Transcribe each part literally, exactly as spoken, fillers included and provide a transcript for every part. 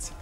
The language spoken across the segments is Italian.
Grazie.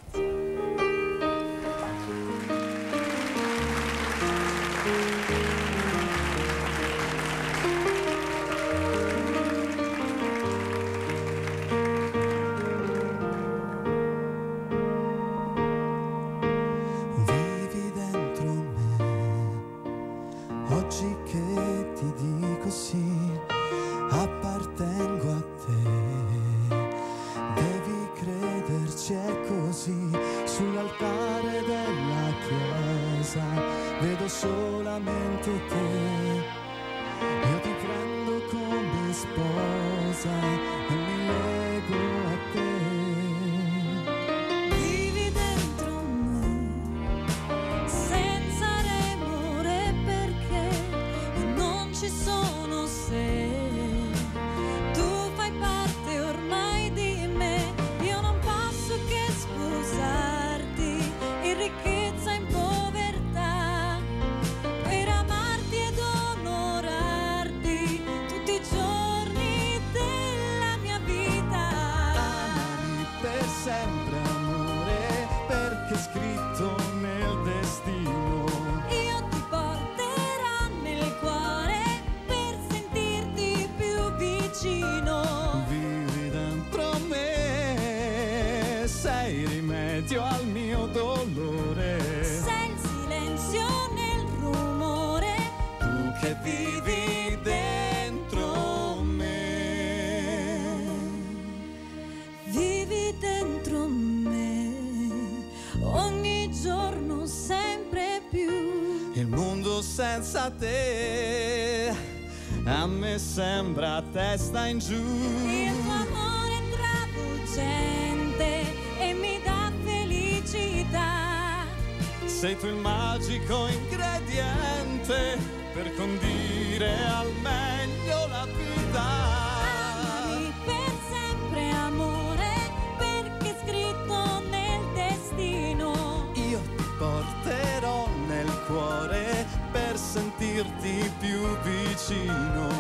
Vivi dentro me, oggi che ti dico sì, appartengo a te, devi crederci, è così. Sull'altare della chiesa vedo solamente te, io ti prendo come sposa e mi lego a te. Vivi dentro me, senza remore, perché non ci sono se. Tu fai parte ormai di me, io non posso che sposarti in ricchezza, in povertà, per amarti ed onorarti tutti i giorni della mia vita. Amami per sempre, amore, perché è scritto nel destino. Io ti porterò nel cuore per sentirti più vicino. Vivi dentro me, sei rimedio al mio dolore. Sei il silenzio nel rumore, Tu che vivi dentro me. vivi dentro me, ogni giorno sempre più. Il mondo senza te a me sembra testa in giù. Il tuo amore è travolgente e mi dà felicità. Sei tu il magico ingrediente per condire al meglio la vita. Amami per sempre, amore, perché è scritto nel destino. Io ti porterò nel cuore per sentirti più vicino.